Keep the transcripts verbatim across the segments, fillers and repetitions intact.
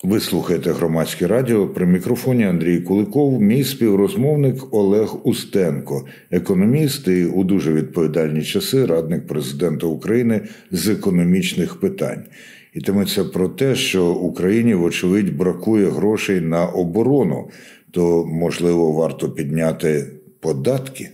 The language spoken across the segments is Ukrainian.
Ви слухаєте Громадське радіо. При мікрофоні Андрій Куликов, мій співрозмовник Олег Устенко, економіст і у дуже відповідальні часи радник президента України з економічних питань. Йтиметься про те, що Україні, вочевидь, бракує грошей на оборону, то, можливо, варто підняти податки?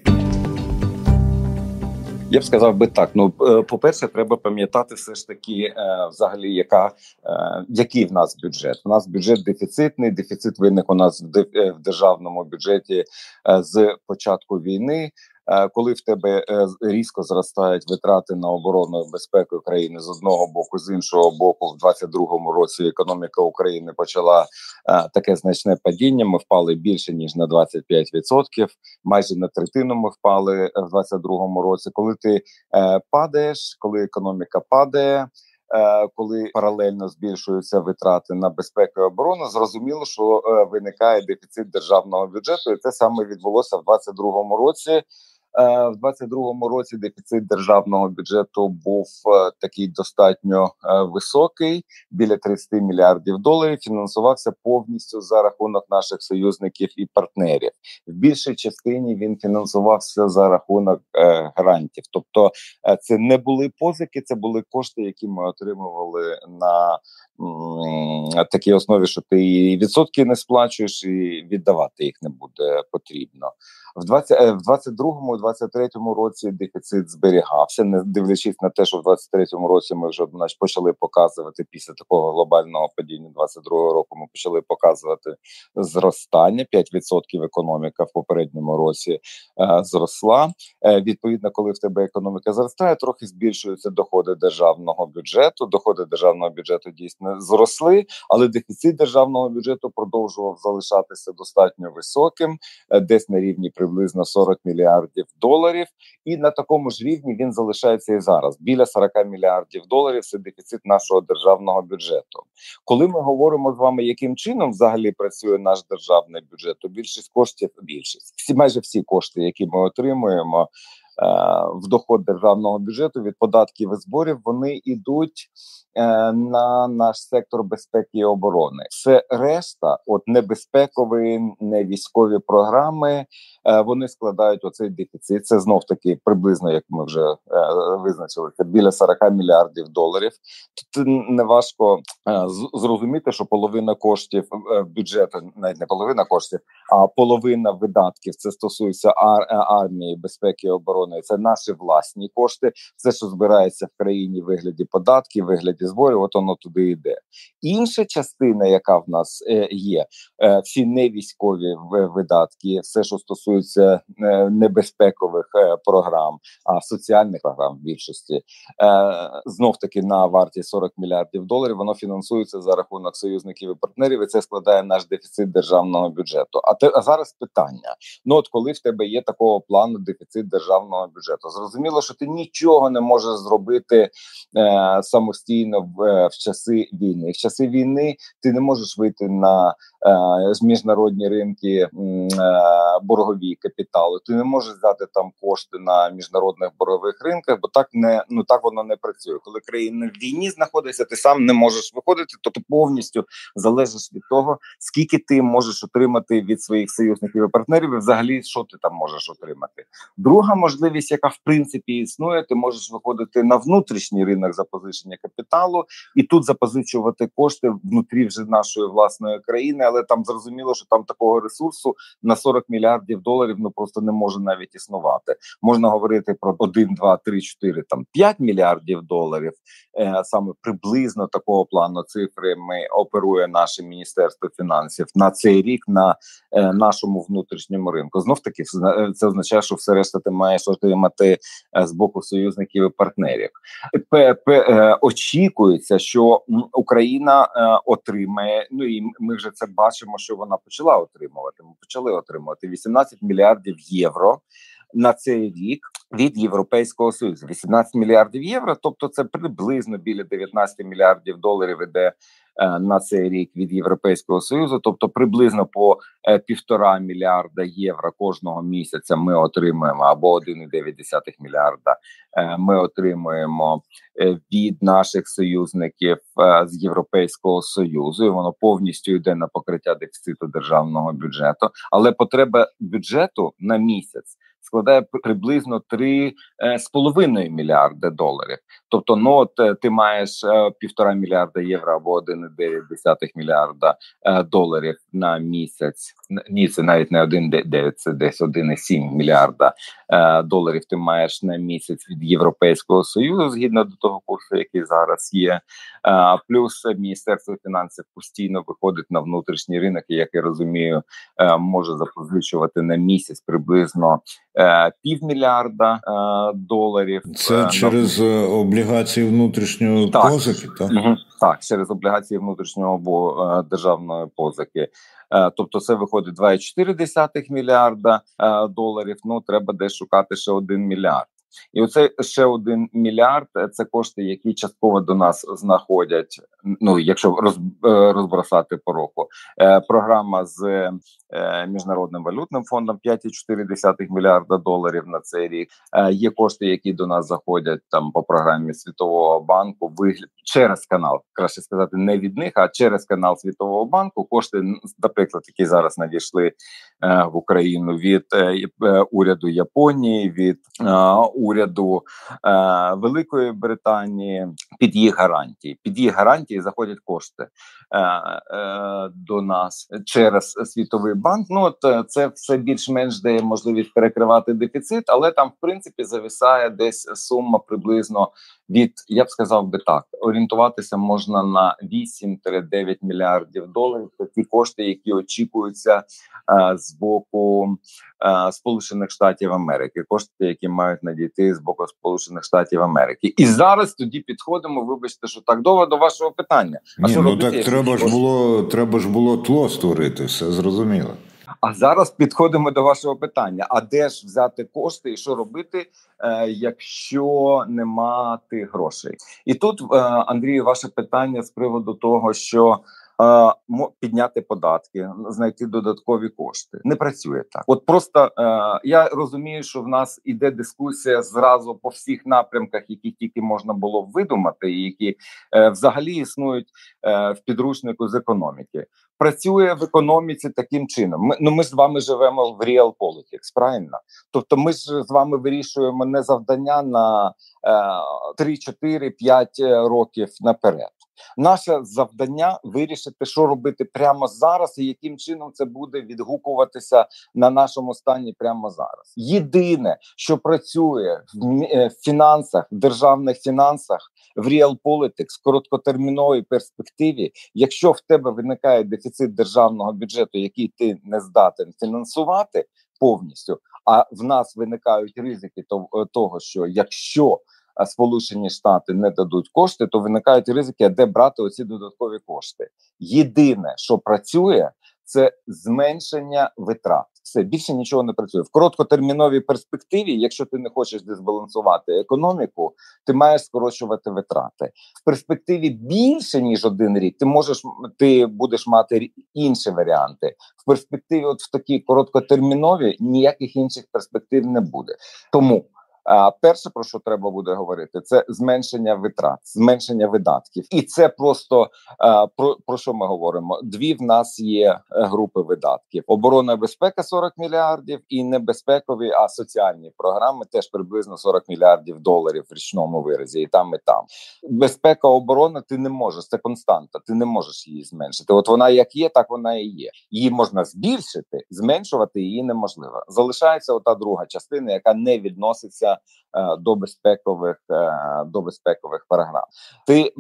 Я б сказав би так. Ну, по-перше, треба пам'ятати все ж таки, взагалі, яка, який в нас бюджет. У нас бюджет дефіцитний, дефіцит виник у нас в державному бюджеті з початку війни. Коли в тебе різко зростають витрати на оборону і безпеку країни з одного боку, з іншого боку, в двадцять другому році економіка України почала таке значне падіння. Ми впали більше, ніж на двадцять п'ять відсотків, майже на третину ми впали в двадцять другому році. Коли ти падаєш, коли економіка падає, коли паралельно збільшуються витрати на безпеку і оборону, зрозуміло, що виникає дефіцит державного бюджету, і це саме відбулося в двадцять другому році. В двадцять другому році дефіцит державного бюджету був такий достатньо високий, біля тридцять мільярдів доларів, фінансувався повністю за рахунок наших союзників і партнерів. В більшій частині він фінансувався за рахунок е, грантів. Тобто е, це не були позики, це були кошти, які ми отримували на м, такій основі, що ти і відсотки не сплачуєш, і віддавати їх не буде потрібно. В двадцять другому - двадцять третьому році дефіцит зберігався, не дивлячись на те, що в двадцять третьому році ми вже значить, почали показувати, після такого глобального падіння двадцять другого року ми почали показувати зростання. п'ять відсотків економіка в попередньому році е, зросла. Е, відповідно, коли в тебе економіка зростає, трохи збільшуються доходи державного бюджету. Доходи державного бюджету дійсно зросли, але дефіцит державного бюджету продовжував залишатися достатньо високим, е, десь на рівні приблизно сорок мільярдів доларів, і на такому ж рівні він залишається і зараз. Біля сорок мільярдів доларів – це дефіцит нашого державного бюджету. Коли ми говоримо з вами, яким чином взагалі працює наш державний бюджет, то більшість коштів, більшість, всі, майже всі кошти, які ми отримуємо е, в доход державного бюджету від податків і зборів, вони йдуть е, на наш сектор безпеки і оборони. Це решта, от небезпекові, не військові програми, е, вони складають оцей дефіцит. Це знов таки приблизно, як ми вже е, визначили, це біля сорок мільярдів доларів. Тут не важко е, зрозуміти, що половина коштів е, бюджету, навіть не половина коштів, а половина видатків, це стосується ар- армії, безпеки і оборони, це наші власні кошти, все, що збирається в країні в вигляді податків, в вигляді зборів, от воно туди йде. Інша частина, яка в нас е, є, е, всі невійськові видатки, все, що стосується е, небезпекових е, програм, а соціальних програм в більшості, е, знов-таки на вартість сорок мільярдів доларів, воно фінансується за рахунок союзників і партнерів, і це складає наш дефіцит державного бюджету. А, те, а зараз питання. Ну от коли в тебе є такого плану дефіцит державного бюджету, зрозуміло, що ти нічого не можеш зробити е, самостійно в, в часи війни. В часи війни ти не можеш вийти на е, міжнародні ринки е, боргові капіталу. Ти не можеш взяти там кошти на міжнародних боргових ринках, бо так не ну так воно не працює. Коли країна в війні знаходиться, ти сам не можеш виходити, то ти повністю залежиш від того, скільки ти можеш отримати від своїх союзників і партнерів, і взагалі що ти там можеш отримати. Друга можливість, яка в принципі існує, ти можеш виходити на внутрішній ринок запозичення капіталу і тут запозичувати кошти внутрі вже нашої власної країни, але там зрозуміло, що там такого ресурсу на сорок мільярдів доларів ну просто не може навіть існувати. Можна говорити про один, два, три, чотири, там п'ять мільярдів доларів. Е, саме приблизно такого плану цифри ми оперує наше Міністерство фінансів на цей рік на е, нашому внутрішньому ринку. Знов таки це означає, що все решта ти маєш отримати е, з боку союзників і партнерів. П, п, е, очікується, що Україна е, отримає, ну і ми вже це бачимо, що вона почала отримувати. Ми почали отримувати вісімнадцять мільярдів євро на цей рік від Європейського Союзу. вісімнадцять мільярдів євро, тобто це приблизно біля дев'ятнадцять мільярдів доларів іде е, на цей рік від Європейського Союзу, тобто приблизно по е, півтора мільярда євро кожного місяця ми отримуємо, або один цілих дев'ять десятих мільярда е, ми отримуємо е, від наших союзників е, з Європейського Союзу, і воно повністю йде на покриття дефіциту державного бюджету, але потреба бюджету на місяць складає приблизно три з половиною мільярди доларів. Тобто, ну от ти маєш е, півтора мільярда євро або один цілих дев'ять десятих мільярда е, доларів на місяць. Ні, це навіть не один цілих дев'ять, це десь один цілих сім мільярда е, доларів ти маєш на місяць від Європейського Союзу, згідно до того курсу, який зараз є. Е, плюс Міністерство фінансів постійно виходить на внутрішній ринок, і, як я розумію, е, може запозичувати на місяць приблизно е, півмільярда е, доларів. Це е, через на... облігації внутрішньої так. позики, так? Угу. Так, через облігації внутрішнього або е, державної позики. Е, тобто це виходить два цілих чотири десятих мільярда е, доларів, ну треба десь шукати ще один мільярд. І оце ще один мільярд – це кошти, які частково до нас знаходять, ну, якщо роз, розбросати по року. Е, програма з е, Міжнародним валютним фондом п'ять цілих чотири десятих мільярда доларів на цей рік. Е, є кошти, які до нас заходять там по програмі Світового банку, вигляд через канал, краще сказати, не від них, а через канал Світового банку. Кошти, наприклад, які зараз надійшли е, в Україну від е, уряду Японії, від е, уряду е, Великої Британії, під їх гарантії. Під їх гарантії заходять кошти е, е, до нас через Світовий банк. Ну, от е, це все більш-менш дає можливість перекривати дефіцит, але там, в принципі, зависає десь сума приблизно від, я б сказав би так, орієнтуватися можна на вісім-дев'ять мільярдів доларів. Це ті кошти, які очікуються е, з боку е, Сполучених Штатів Америки. Кошти, які мають надійти з боку Сполучених Штатів Америки. І зараз тоді підходимо, вибачте, що так довго, до вашого питання. А Ні, що ну робити, так треба ж було, треба ж було тло створити, все зрозуміло. А зараз підходимо до вашого питання. А де ж взяти кошти і що робити, е, якщо нема тих грошей? І тут, е, Андрію, ваше питання з приводу того, що е, підняти податки, знайти додаткові кошти. Не працює так. От просто е, я розумію, що в нас іде дискусія зразу по всіх напрямках, які тільки можна було видумати, і які е, взагалі існують е, в підручнику з економіки. Працює в економіці таким чином. Ми, ну, ми з вами живемо в real politics, правильно? Тобто ми ж з вами вирішуємо не завдання на е, три, чотири, п'ять років наперед. Наше завдання вирішити, що робити прямо зараз і яким чином це буде відгукуватися на нашому стані прямо зараз. Єдине, що працює в фінансах, в державних фінансах, в real politics, в короткотерміновій перспективі, якщо в тебе виникає дефіцит державного бюджету, який ти не здатен фінансувати повністю, а в нас виникають ризики того, що якщо Сполучені Штати не дадуть кошти, то виникають ризики, де брати оці додаткові кошти. Єдине, що працює, це зменшення витрат. Все, більше нічого не працює. В короткотерміновій перспективі, якщо ти не хочеш дезбалансувати економіку, ти маєш скорочувати витрати. В перспективі більше, ніж один рік, ти можеш, ти будеш мати інші варіанти. В перспективі, от в такій короткотерміновій, ніяких інших перспектив не буде. Тому А перше, про що треба буде говорити, це зменшення витрат, зменшення видатків. І це просто, про, про що ми говоримо? Дві в нас є групи видатків. Оборона і безпека сорок мільярдів, і небезпекові, а соціальні програми теж приблизно сорок мільярдів доларів в річному виразі, і там, і там. Безпека, оборона ти не можеш, це константа, ти не можеш її зменшити. От вона як є, так вона і є. Її можна збільшити, зменшувати її неможливо. Залишається ота друга частина, яка не відноситься до безпекових до безпекових програм. Ти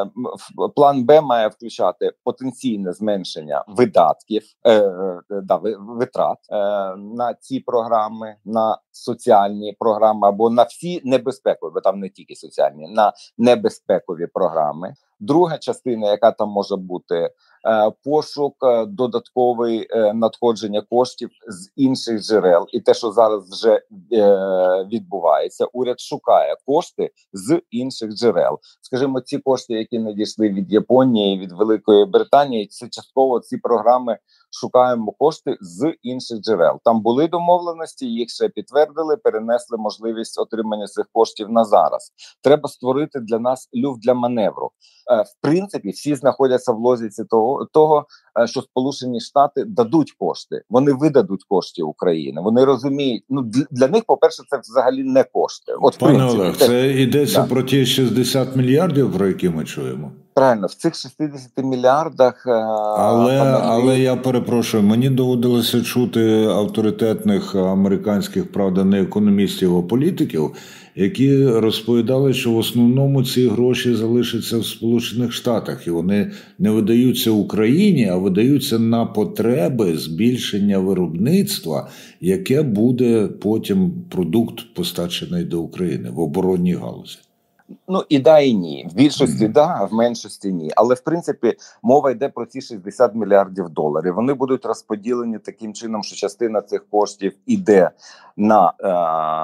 план Б має включати потенційне зменшення видатків е, да, витрат е, на ці програми, на соціальні програми або на всі небезпекові, бо там не тільки соціальні, на небезпекові програми. Друга частина, яка там може бути, пошук додатковий надходження коштів з інших джерел, і те, що зараз вже відбувається, уряд шукає кошти з інших джерел. Скажімо, ці кошти, які надійшли від Японії, від Великої Британії, це частково ці програми шукаємо кошти з інших джерел. Там були домовленості, їх ще підтвердили, перенесли можливість отримання цих коштів на зараз. Треба створити для нас люфт для маневру. В принципі, всі знаходяться в логіці того, того, що Сполучені Штати дадуть кошти. Вони видадуть кошти України. Вони розуміють, ну для них, по-перше, це взагалі не кошти. От, Пане принципі, Олег, це, це йдеться да. про ті шістдесят мільярдів, про які ми чуємо? Правильно, в цих шістдесят мільярдах... Але, але я перепрошую, мені доводилося чути авторитетних американських, правда, не економістів, а політиків, які розповідали, що в основному ці гроші залишаться в Сполучених Штатах, і вони не видаються Україні, а видаються на потреби збільшення виробництва, яке буде потім продукт постачений до України в оборонній галузі. Ну, і да, і ні. В більшості да, а в меншості ні. Але, в принципі, мова йде про ці шістдесят мільярдів доларів. Вони будуть розподілені таким чином, що частина цих коштів іде на, е,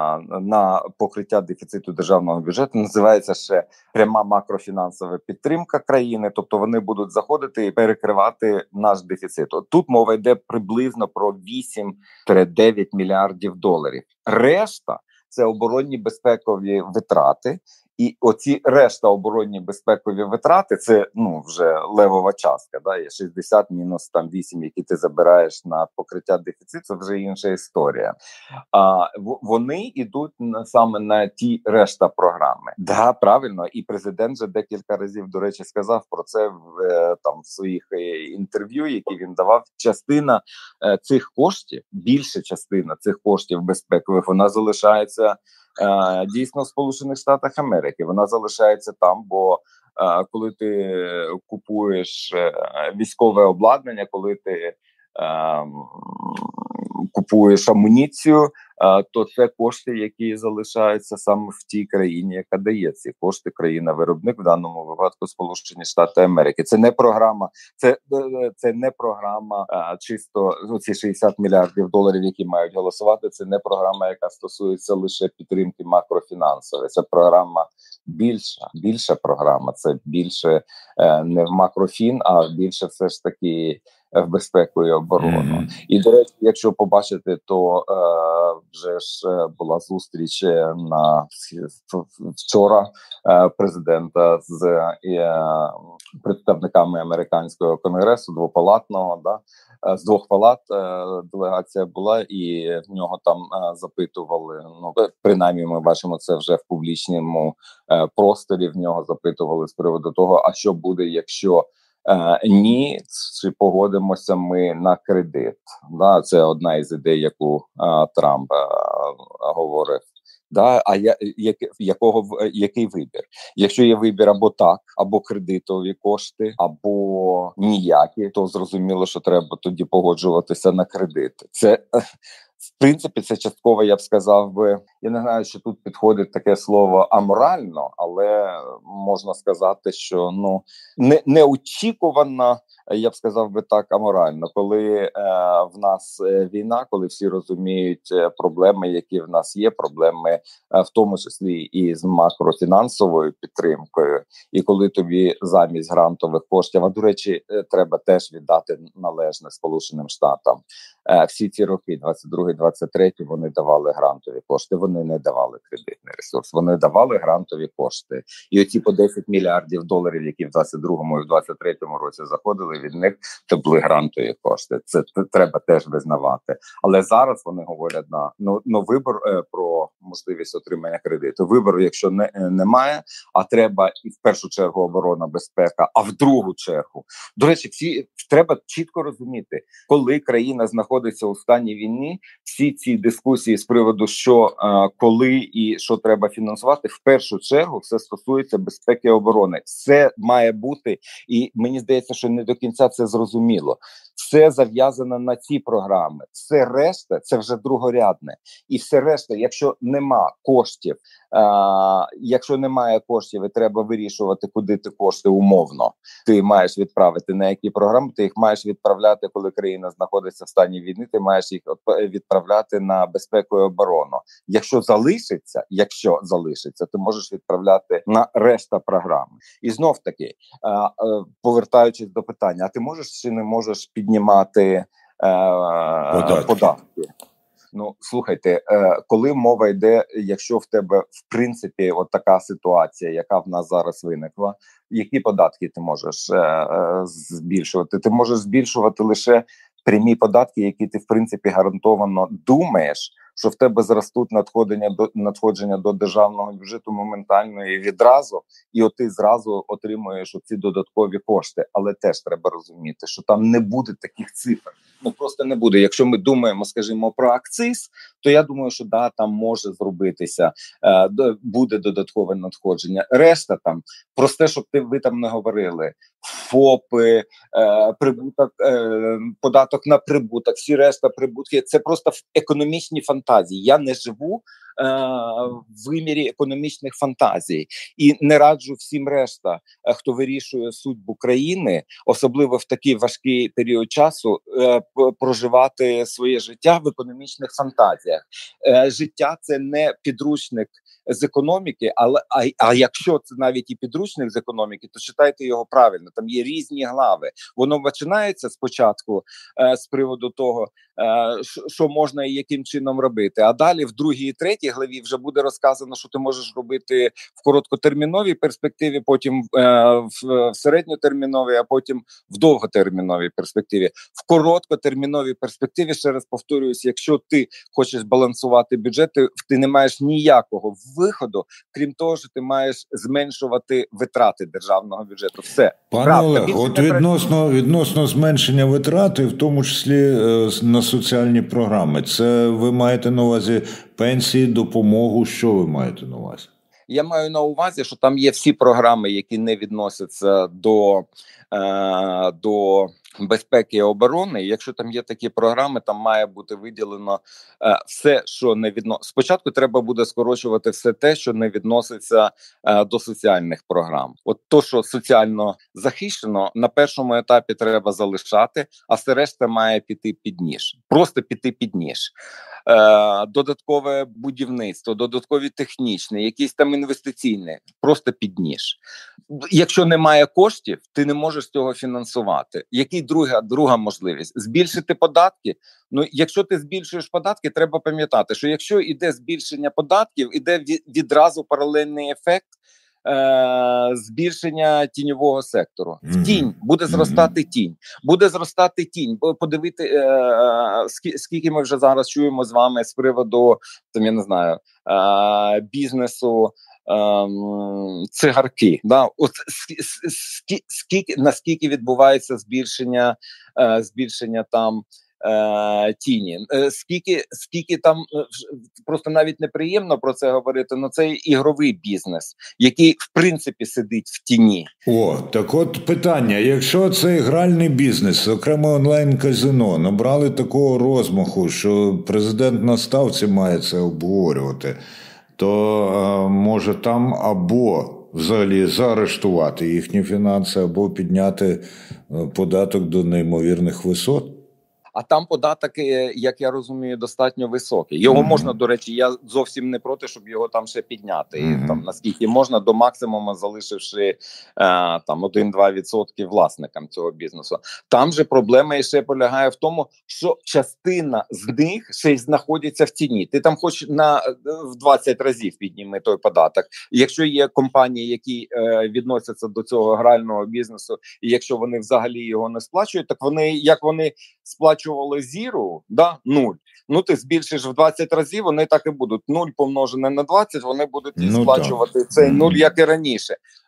на покриття дефіциту державного бюджету. Називається ще пряма макрофінансова підтримка країни. Тобто вони будуть заходити і перекривати наш дефіцит. От тут мова йде приблизно про вісім-дев'ять мільярдів доларів. Решта – це оборонні безпекові витрати. І оці решта оборонні безпекові витрати, це ну вже левова частка, да, є шістдесят мінус там вісім, які ти забираєш на покриття дефіциту, це вже інша історія. А вони йдуть саме на ті решта програми. Да, правильно, і президент вже декілька разів, до речі, сказав про це в там в своїх інтерв'ю, які він давав. Частина цих коштів, більша частина цих коштів безпекових, вона залишається дійсно в Сполучених Штатах Америки. Вона залишається там, бо коли ти купуєш військове обладнання, коли ти купуєш амуніцію, то це кошти, які залишаються саме в тій країні, яка дає ці кошти, країна-виробник, в даному випадку Сполучені Штати Америки. Це не програма, це, це не програма а, чисто ці шістдесят мільярдів доларів, які мають голосувати. Це не програма, яка стосується лише підтримки макрофінансової. Це програма більша, більша програма. Це більше е, не в макрофін, а більше все ж таки в безпеку і оборону. Mm-hmm. І, до речі, якщо побачити, то е, вже ж була зустріч на вчора е, президента з е, представниками американського конгресу двопалатного, да, з двох палат е, делегація була, і в нього там е, запитували, ну, принаймні ми бачимо це вже в публічному е, просторі, в нього запитували з приводу того, а що буде, якщо Е, ні, чи погодимося ми на кредит. Да, це одна із ідей, яку е, Трамп е, говорив. Да, а я, як, якого, який вибір? Якщо є вибір або так, або кредитові кошти, або ніякі, то зрозуміло, що треба тоді погоджуватися на кредит. Це в принципі, це частково, я б сказав би, я не знаю, що тут підходить таке слово аморально, але можна сказати, що ну не неочікувано, я б сказав би так, аморально, коли е, в нас війна, коли всі розуміють проблеми, які в нас є, проблеми е, в тому числі і з макрофінансовою підтримкою, і коли тобі замість грантових коштів, а до речі, треба теж віддати належне Сполученим Штатам. Е, всі ці роки, двадцять другий двадцять третій, вони давали грантові кошти, вони не давали кредитний ресурс, вони давали грантові кошти. І оці по десять мільярдів доларів, які в двадцять другому і в двадцять третьому році заходили, від них це були грантові кошти. Це, це треба теж визнавати. Але зараз вони говорять на ну, ну вибор е, про можливість отримання кредиту. Вибору, якщо не, е, немає, а треба і в першу чергу оборона, безпека, а в другу чергу. До речі, всі треба чітко розуміти, коли країна знаходиться у стані війни, всі ці дискусії з приводу, що, е, коли і що треба фінансувати, в першу чергу все стосується безпеки і оборони. Все має бути, і мені здається, що не до кінця це зрозуміло. Все зав'язано на ці програми. Все решта – це вже другорядне. І все решта, якщо нема коштів А, якщо немає коштів і треба вирішувати, куди ти кошти умовно, ти маєш відправити на які програми, ти їх маєш відправляти, коли країна знаходиться в стані війни, ти маєш їх відправляти на безпеку і оборону. Якщо залишиться, якщо залишиться, ти можеш відправляти на решта програми. І знов таки, а, а, повертаючись до питання, а ти можеш чи не можеш піднімати а, податки? податки? Ну, слухайте, коли мова йде, якщо в тебе, в принципі, от така ситуація, яка в нас зараз виникла, які податки ти можеш збільшувати? Ти можеш збільшувати лише прямі податки, які ти, в принципі, гарантовано думаєш, що в тебе зростуть надходження до надходження до державного бюджету моментально і відразу, і от ти зразу отримуєш оці додаткові кошти. Але теж треба розуміти, що там не буде таких цифр. Ну просто не буде. Якщо ми думаємо, скажімо, про акциз, то я думаю, що да, там може зробитися, е, буде додаткове надходження. Решта там, просте, щоб ти ви там не говорили, ФОПи, е, прибуток, е, податок на прибуток, всі решта прибутки, це просто економічні фантазії. Я не живу е, в вимірі економічних фантазій і не раджу всім решта, хто вирішує судьбу країни, особливо в такий важкий період часу, е, проживати своє життя в економічних фантазіях. Е, життя – це не підручник з економіки, але а, а якщо це навіть і підручник з економіки, то читайте його правильно. Там є різні глави. Воно починається спочатку е, з приводу того, е, що можна і яким чином робити. А далі в другій і третій главі вже буде розказано, що ти можеш робити в короткотерміновій перспективі, потім е, в, в середньотерміновій, а потім в довготерміновій перспективі. В короткотерміновій перспективі, ще раз повторююсь, якщо ти хочеш балансувати бюджет, ти, ти не маєш ніякого виходу, крім того, що ти маєш зменшувати витрати державного бюджету. Все. Пане Правда, Олег, от відносно, відносно зменшення витрат, в тому числі е, на соціальні програми, це ви маєте на увазі пенсії, допомогу, що ви маєте на увазі? Я маю на увазі, що там є всі програми, які не відносяться до, е, до безпеки і оборони. Якщо там є такі програми, там має бути виділено е, все, що не відноситься. Спочатку треба буде скорочувати все те, що не відноситься е, до соціальних програм. От то, що соціально захищено, на першому етапі треба залишати, а все решта має піти під ніж. Просто піти під ніж. Е, додаткове будівництво, додаткові технічні, якісь там інвестиційні, просто під ніж. Якщо немає коштів, ти не можеш цього фінансувати. Який друга, друга можливість? Збільшити податки? Ну, якщо ти збільшуєш податки, треба пам'ятати, що якщо йде збільшення податків, іде відразу паралельний ефект Е, збільшення тіньового сектору. В тінь буде зростати тінь. Буде зростати тінь. Подивити, е, скільки ми вже зараз чуємо з вами з приводу, там, я не знаю, е, бізнесу, е, цигарки. Да? От, скільки, наскільки відбувається збільшення, е, збільшення там Е, тіні. Е, скільки, скільки там, е, просто навіть неприємно про це говорити, але це ігровий бізнес, який в принципі сидить в тіні. О, так от питання, якщо цей гральний бізнес, окремо онлайн-казино, набрали такого розмаху, що президент на ставці має це обговорювати, то е, може там або взагалі заарештувати їхні фінанси, або підняти податок до неймовірних висот? А там податок, як я розумію, достатньо високий. Його mm-hmm. можна, до речі, я зовсім не проти, щоб його там ще підняти. Mm-hmm. Там, наскільки можна, до максимуму залишивши е, там один-два відсотки власникам цього бізнесу. Там же проблема ще полягає в тому, що частина з них ще й знаходиться в тіні. Ти там хоч на в двадцять разів підніми той податок. Якщо є компанії, які е, відносяться до цього грального бізнесу, і якщо вони взагалі його не сплачують, так вони, як вони сплачували зіру, да, нуль. Ну, ти збільшиш в двадцять разів, вони так і будуть. Нуль помножене на двадцять, вони будуть ну, сплачувати так. Цей нуль, як і раніше.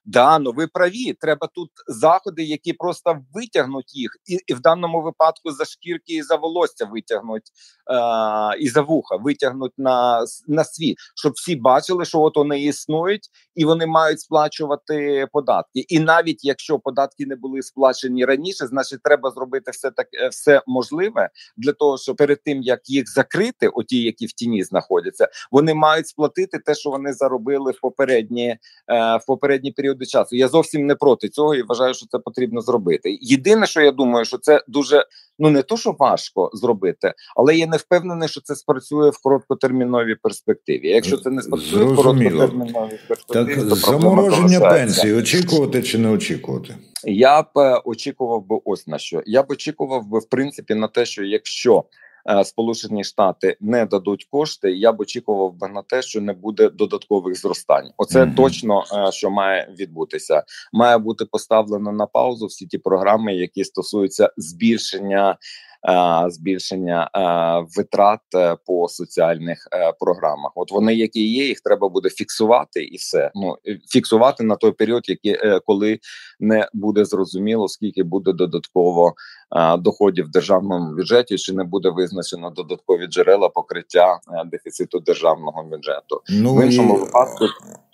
Да, ну ви праві. Треба тут заходи, які просто витягнуть їх, і, і в даному випадку за шкірки і за волосся витягнуть, е- і за вуха витягнуть на, на світ, щоб всі бачили, що от вони існують, і вони мають сплачувати податки. І навіть якщо податки не були сплачені раніше, значить треба зробити все так, все можливе для того, щоб перед тим як їх закрити, оті, які в тіні знаходяться, вони мають сплатити те, що вони заробили в попередні е- в попередні періоди часу. Я зовсім не проти цього і вважаю, що це потрібно зробити. Єдине, що я думаю, що це дуже, ну не то, що важко зробити, але я не впевнений, що це спрацює в короткотерміновій перспективі. Якщо це не спрацює в короткотерміновій перспективі, так, то замороження пенсії очікувати чи не очікувати? Я б очікував би ось на що. Я б очікував би, в принципі, на те, що якщо Сполучені Штати не дадуть кошти, я б очікував би на те, що не буде додаткових зростань. Оце mm-hmm. точно, що має відбутися. Має бути поставлено на паузу всі ті програми, які стосуються збільшення збільшення витрат по соціальних програмах. От вони, які є, їх треба буде фіксувати і все. Ну фіксувати на той період, який, коли не буде зрозуміло, скільки буде додатково доходів в державному бюджеті, чи не буде визначено додаткові джерела покриття дефіциту державного бюджету. Ну, в іншому і... випадку.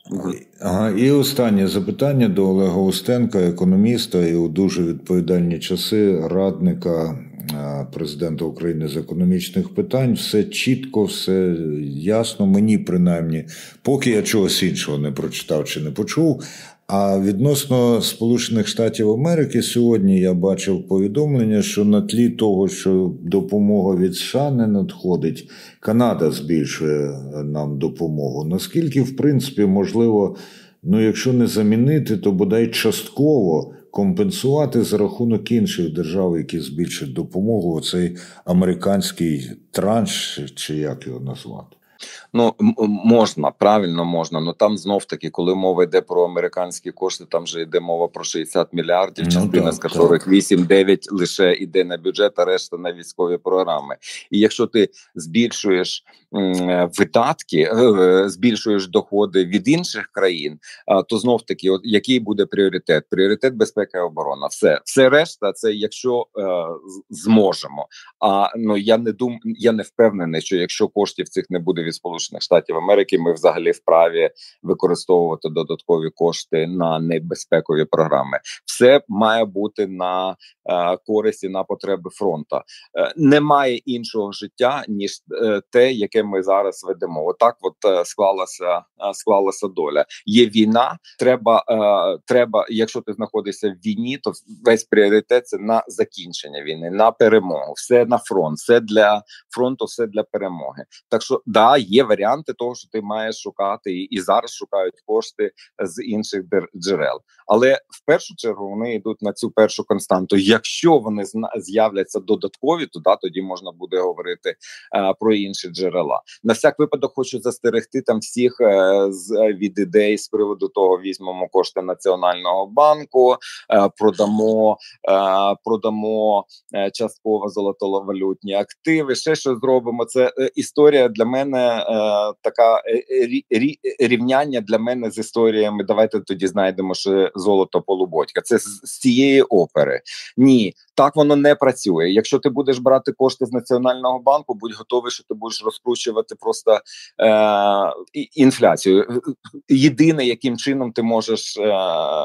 Ага, і останнє запитання до Олега Устенка, економіста і у дуже відповідальні часи радника президента України з економічних питань. Все чітко, все ясно, мені принаймні, поки я чогось іншого не прочитав чи не почув. А відносно Сполучених Штатів Америки сьогодні я бачив повідомлення, що на тлі того, що допомога від США не надходить, Канада збільшує нам допомогу. Наскільки, в принципі, можливо, ну якщо не замінити, то бодай частково компенсувати за рахунок інших держав, які збільшать допомогу, оцей американський транш, чи як його назвати? Ну, можна, правильно можна, але там знов-таки, коли мова йде про американські кошти, там вже йде мова про шістдесят мільярдів, ну, частина з яких вісім-дев'ять лише йде на бюджет, а решта на військові програми. І якщо ти збільшуєш м, видатки, е, збільшуєш доходи від інших країн, е, то знов-таки, от який буде пріоритет? Пріоритет безпека і оборона. Все, все решта, це якщо е, зможемо. А ну я не дум, я не впевнений, що якщо коштів цих не буде від Сполучених Штатів Америки, ми взагалі вправі використовувати додаткові кошти на небезпекові програми. Все має бути на е, користь і на потреби фронту. Е, немає іншого життя, ніж е, те, яке ми зараз ведемо. Отак от е, склалася, е, склалася доля. Є війна, треба, е, треба, якщо ти знаходишся в війні, то весь пріоритет – це на закінчення війни, на перемогу. Все на фронт, все для фронту, все для перемоги. Так що, да, є варіанти того, що ти маєш шукати, і, і зараз шукають кошти з інших джерел. Але в першу чергу вони йдуть на цю першу константу. Якщо вони з'являться додаткові, то да, тоді можна буде говорити е, про інші джерела. На всяк випадок хочу застерегти там всіх е, з, від ідей з приводу того, візьмемо кошти Національного банку, е, продамо, е, продамо е, частково золотовалютні активи, ще щось зробимо. Це е, історія для мене Е, така рі, рі, рівняння для мене з історіями. Давайте тоді знайдемо ще золото Полуботька. Це з, з цієї опери. Ні, так воно не працює. Якщо ти будеш брати кошти з Національного банку, будь готовий, що ти будеш розкручувати просто е, інфляцію. Єдине, яким чином ти можеш е,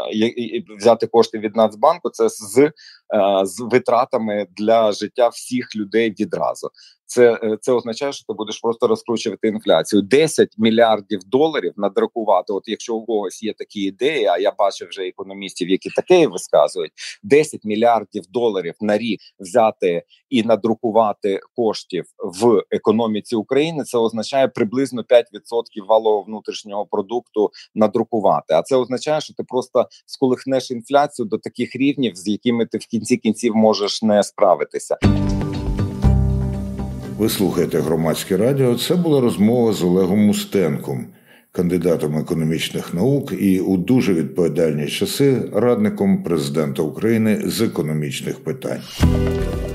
взяти кошти від Нацбанку, це з, е, з витратами для життя всіх людей відразу. Це, це означає, що ти будеш просто розкручувати інфляцію. десять мільярдів доларів надрукувати, от якщо у когось є такі ідеї, а я бачу вже економістів, які таке висказують, десять мільярдів доларів на рік взяти і надрукувати коштів в економіці України, це означає приблизно п'ять відсотків валового внутрішнього продукту надрукувати. А це означає, що ти просто сколихнеш інфляцію до таких рівнів, з якими ти в кінці кінців можеш не справитися. Ви слухаєте Громадське радіо. Це була розмова з Олегом Устенком, кандидатом економічних наук і у дуже відповідальні часи радником президента України з економічних питань.